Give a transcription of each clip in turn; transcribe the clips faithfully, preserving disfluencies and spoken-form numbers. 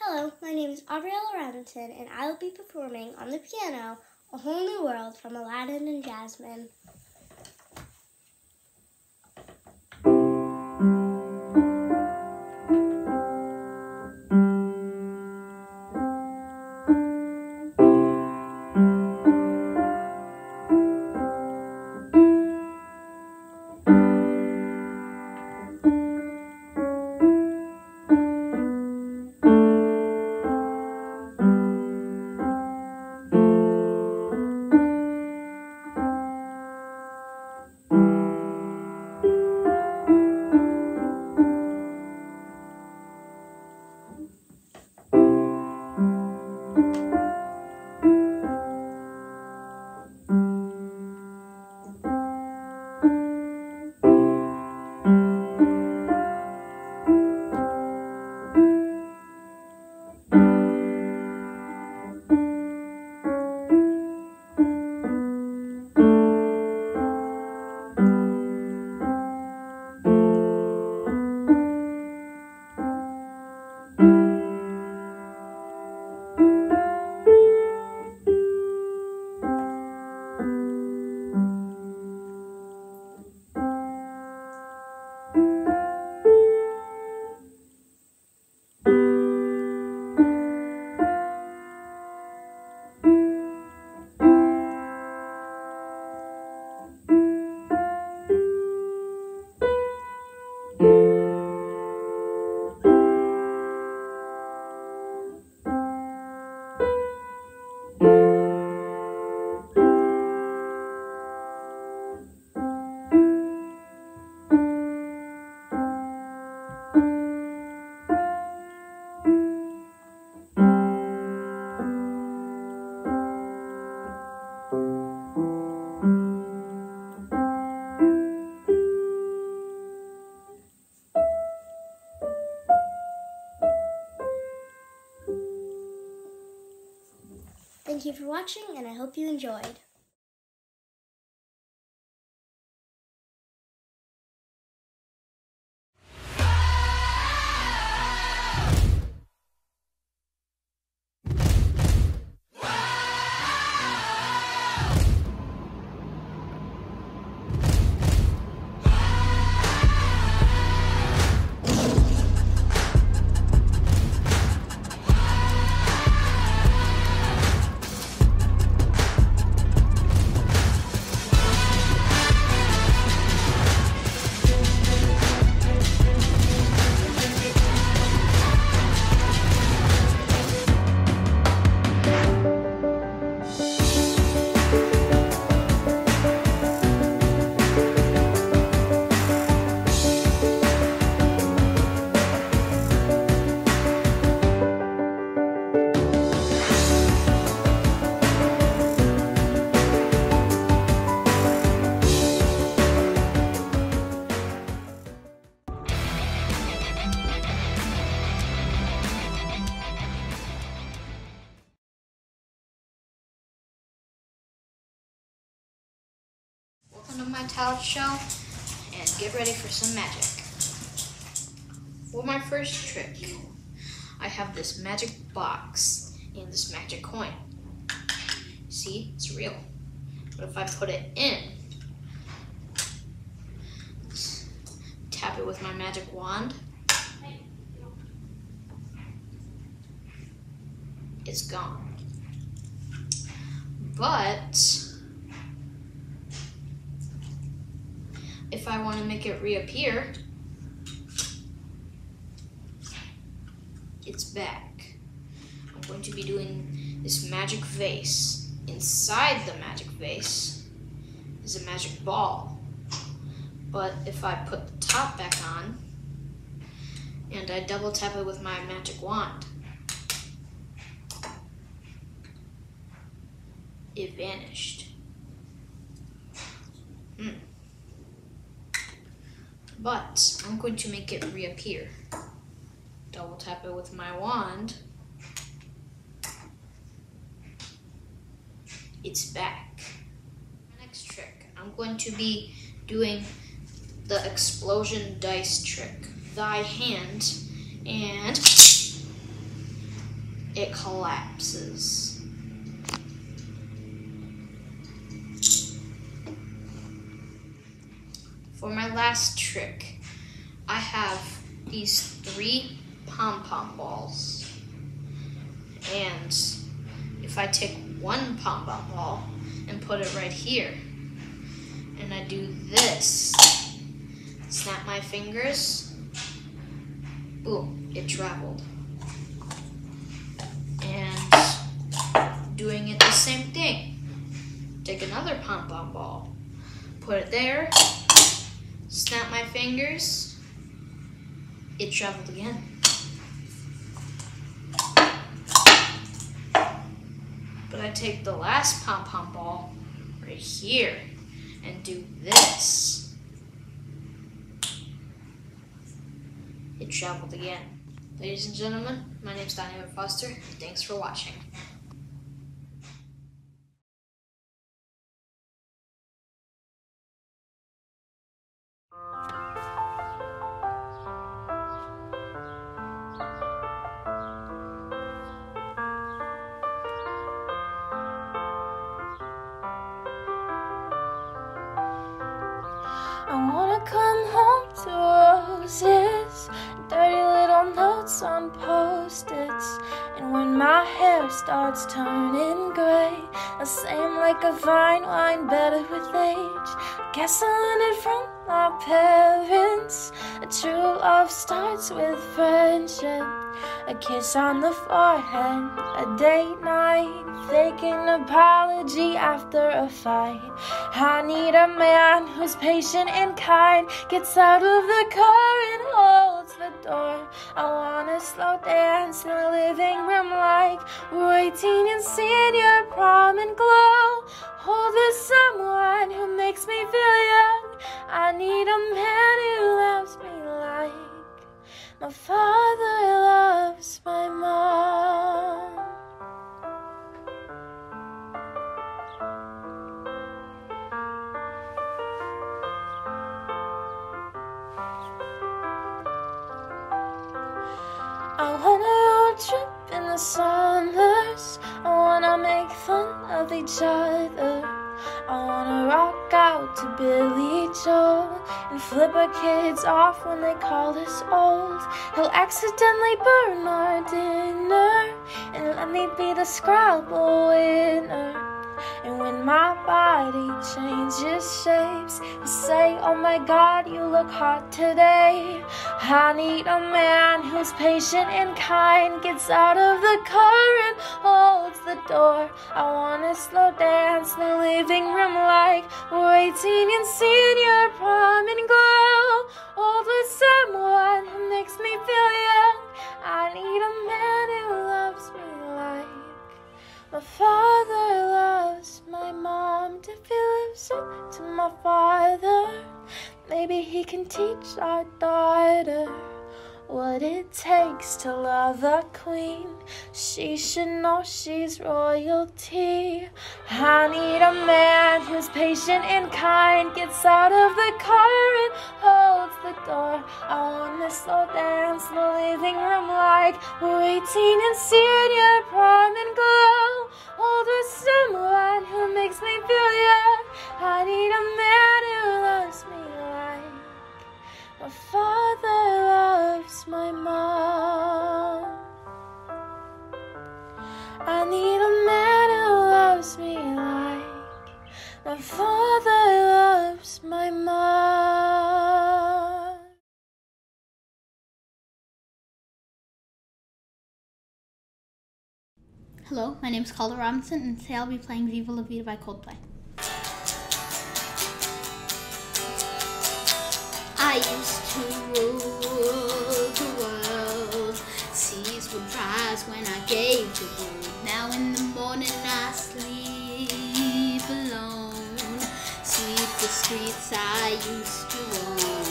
Hello, my name is Aubriella Robinson, and I will be performing on the piano A Whole New World from Aladdin and Jasmine. Thank you for watching, and I hope you enjoyed. Welcome to my talent show, and get ready for some magic. For my first trick, I have this magic box and this magic coin. See, it's real. But if I put it in, tap it with my magic wand, it's gone. But if I want to make it reappear, it's back. I'm going to be doing this magic vase. Inside the magic vase is a magic ball. But if I put the top back on and I double tap it with my magic wand, it vanished. Hmm. But I'm going to make it reappear. Double tap it with my wand. It's back. My next trick, I'm going to be doing the explosion dice trick. Thy hand, and it collapses. For my last trick, I have these three pom-pom balls. And if I take one pom-pom ball and put it right here, and I do this, snap my fingers, boom, it traveled. And doing it the same thing. Take another pom-pom ball, put it there, snap my fingers, it traveled again. But I take the last pom-pom ball right here and do this. It traveled again. Ladies and gentlemen, my name is Daniel Foster. Thanks for watching. I wanna come home to roses, dirty little notes on post-its. And when my hair starts turning gray, the same like a fine wine, better with age. Guess I learned it from my parents. A true love starts with friendship. A kiss on the forehead, a date night, fake an apology after a fight. I need a man who's patient and kind, gets out of the car and holds the door. I wanna slow dance in the living room like we're eighteen and senior prom and glow. Hold with someone who makes me feel young. I need a man who loves me like my father loves my mom. I wanna road trip in the summers. I wanna make fun of each other. I wanna rock out to Billy Joel and flip our kids off when they call us old. He'll accidentally burn our dinner and let me be the Scrabble winner. And when my body changes shapes, he'll say, oh my God, you look hot today. I need a man who's patient and kind, gets out of the car and holds the door. I wanna slow dance in the living room like we're eighteen and senior prom and glow. Hold with someone who makes me feel young. I need a man who loves me like my father loves my mom. If he lives up to my father, maybe he can teach our daughter what it takes to love a queen. She should know she's royalty. I need a man who's patient and kind, gets out of the car and holds the door. I wanna slow dance in the living room like we're eighteen and senior prom and glow. Hold with someone who makes me feel young. I need a man who loves me like my father loves my mom. I need a man who loves me like my father loves my mom. Hello, my name is Calder Robinson, and today I'll be playing Viva La Vida by Coldplay. I used to rule the world, seas would rise when I gave the word. Now in the morning I sleep alone, sweep the streets I used to own.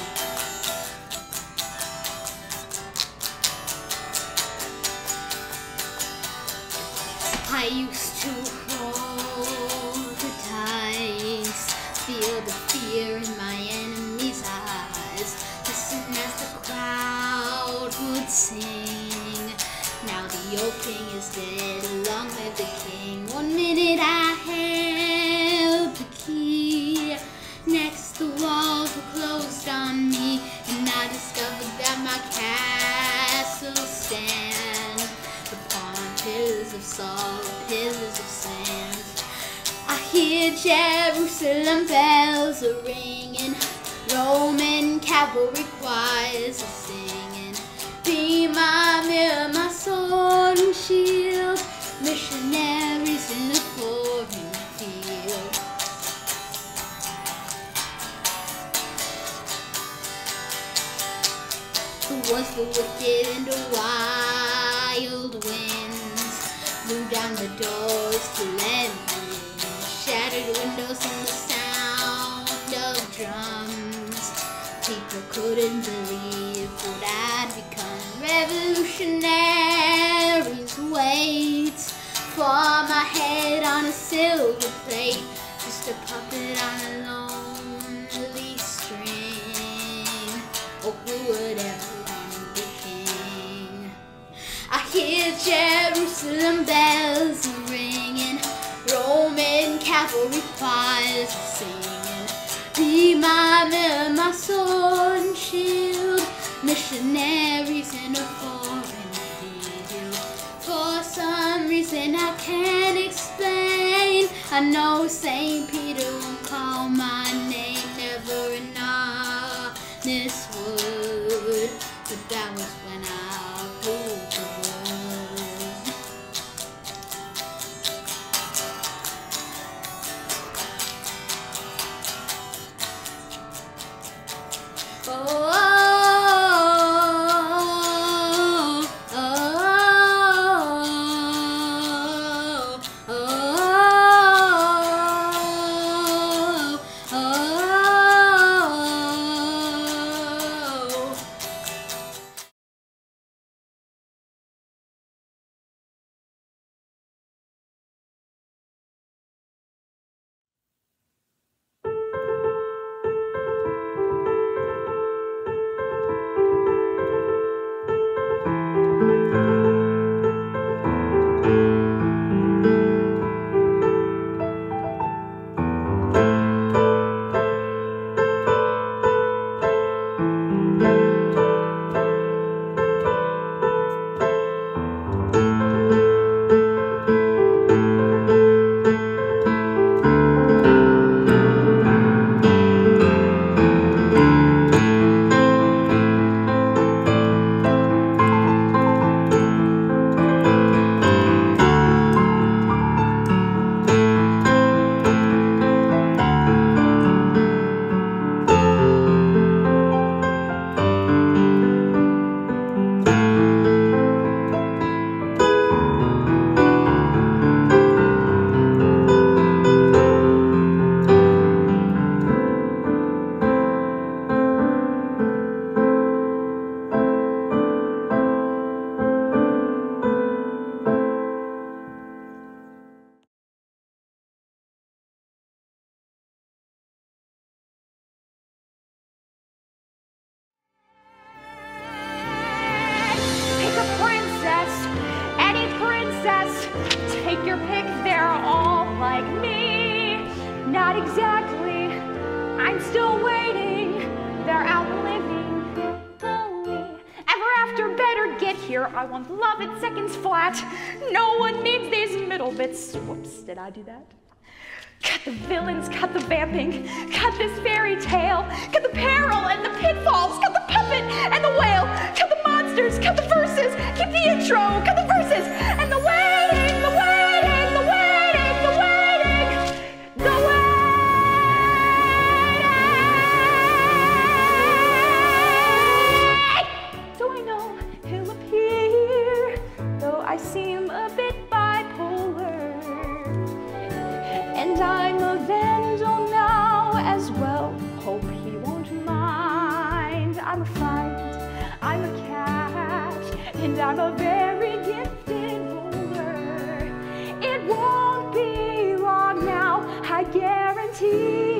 I used to roll the dice, feel the fear in my enemy's eyes, listen as the crowd would sing. Now the old king is dead, along with the king. One minute I held the key, next the walls were closed on me, and I discovered that my castle stands upon pillars of salt, pillars of sand. I hear Jerusalem bells are ringing, Roman cavalry choirs are singing. Be my mirror, my sword and shield, missionaries in a foreign field. Who was the wicked and the wild winds blew down the doors to let me in, shattered windows and the sound of drums. People couldn't believe what I'd become. Revolutionaries wait for my head on a silver plate, just a puppet on a lonely string. Oh, who would ever want to be king? I hear Jerusalem bells are ringing, Roman cavalry choirs are singing. Be my mirror, my sword and shield, missionaries in a foreign field. For some reason I can't explain, I know Saint Peter won't call my name, never an honest word, but that was when I ruled the world. Oh, Take your pick, they're all like me. Not exactly, I'm still waiting. They're out living fully. Ever after better get here. I want love at seconds flat. No one needs these middle bits. Whoops, did I do that? Cut the villains, cut the vamping, cut this fairy tale, cut the peril and the pitfalls, cut the puppet and the whale, cut the monsters, cut the verses, keep the intro, cut the verses, and the waiting, the waiting, the waiting, the waiting, the waiting. So I know he'll appear, though I seem a bit bipolar. And I'm a vandal now as well, hope he won't mind. I'm a find, I'm a catch, and I'm a very gifted roller. It won't be long now, I guarantee.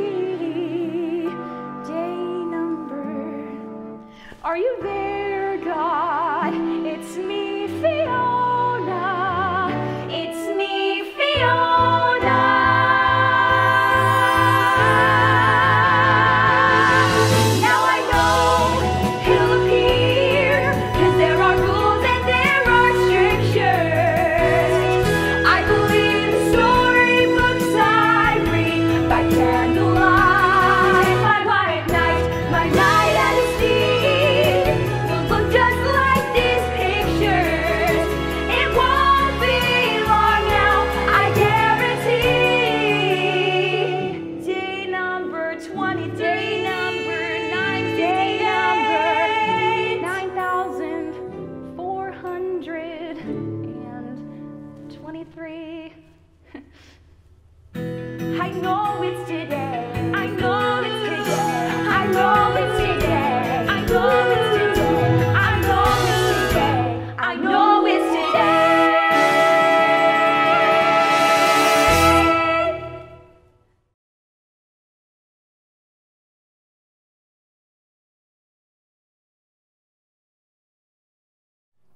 Day number, are you there, God? It's me, Fiona.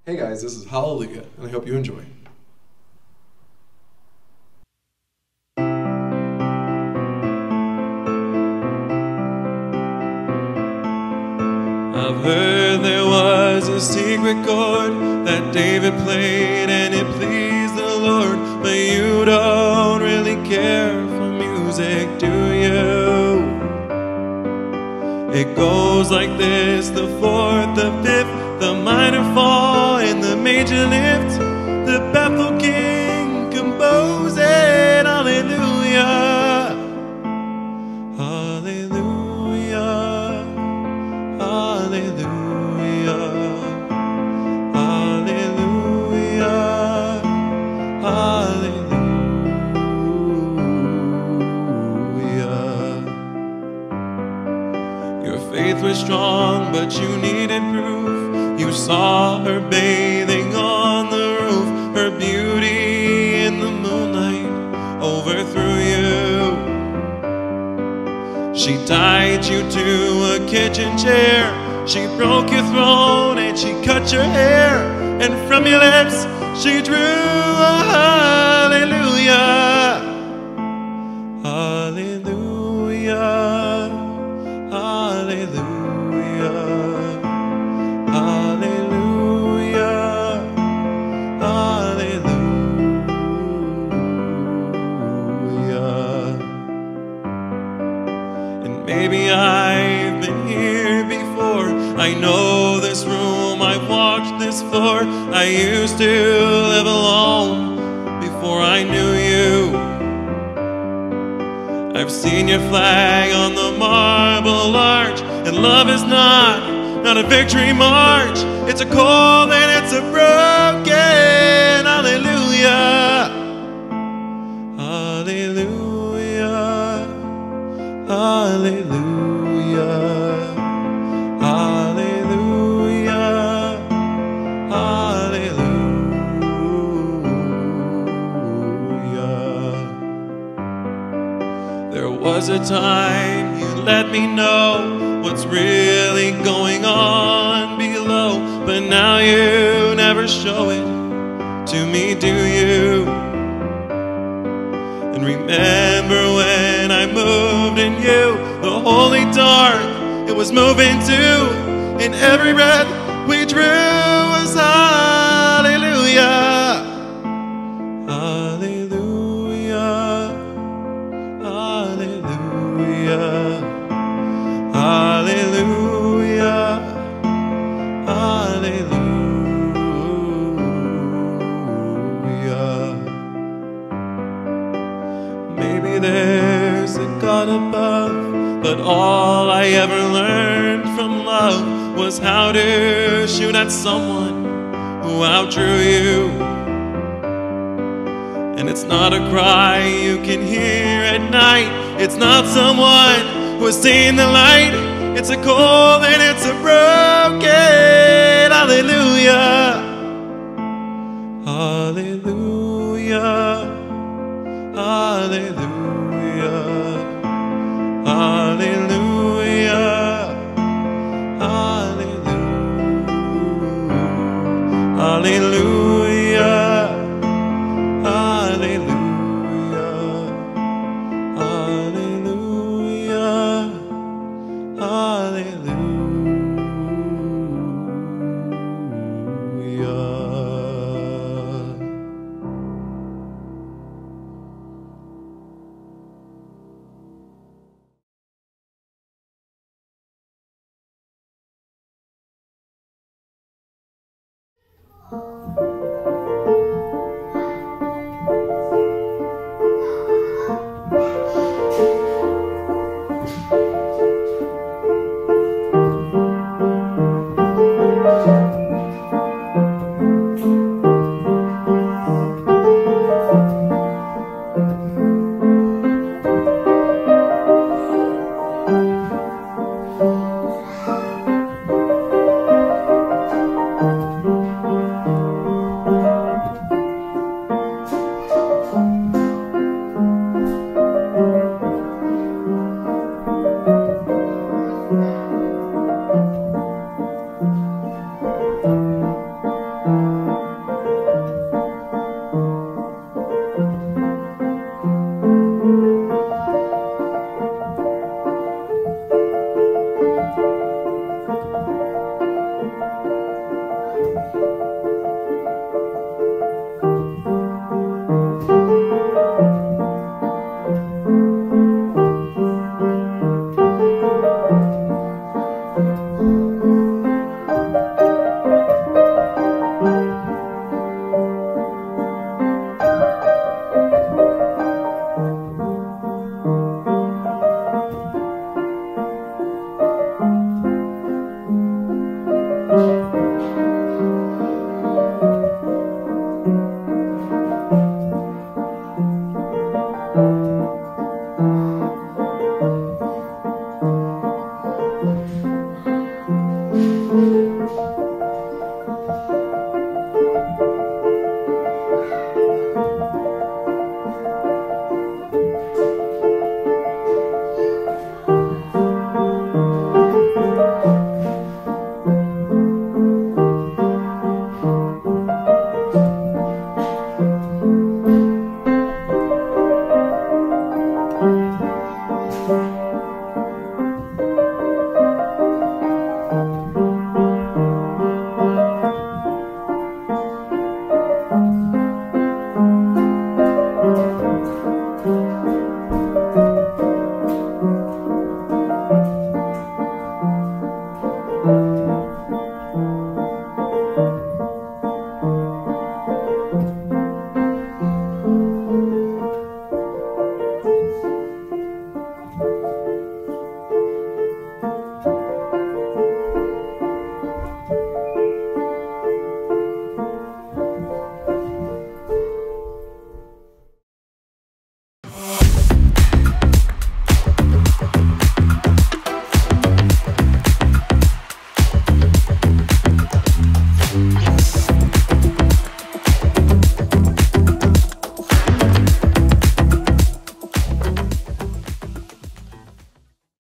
Hey guys, this is Hallelujah, and I hope you enjoy. I've heard there was a secret chord that David played and it pleased the Lord, but you don't really care for music, do you? It goes like this: the fourth, the fifth, the minor fall, and the major lift. The Bethel King composed it. Hallelujah, hallelujah, hallelujah, hallelujah, hallelujah. Your faith was strong, but you needed proof. You saw her bathing on the roof. Her beauty in the moonlight overthrew you. She tied you to a kitchen chair. She broke your throne and she cut your hair. And from your lips she drew a hallelujah. Hallelujah. Hallelujah. Hallelujah. Hallelujah. And maybe I've been here before. I know this room, I've walked this floor. I used to live alone before I knew you. I've seen your flag on the marble arch, and love is not, not a victory march. It's a cold and it's a broken hallelujah. Hallelujah. Hallelujah. Hallelujah. Hallelujah. There was a time you let me know what's really going on below, but now you never show it to me, do you? And remember when I moved in you, the holy dark, it was moving too, and every breath we drew was hallelujah. Hallelujah. Hallelujah. Hallelujah. Hallelujah. Maybe there's a God above, but all I ever learned from love was how to shoot at someone who outdrew you. And it's not a cry you can hear at night. It's not someone who has seen the light. It's a cold and it's a broken hallelujah. Hallelujah. Hallelujah. Hallelujah. Hallelujah. Hallelujah. Hallelujah.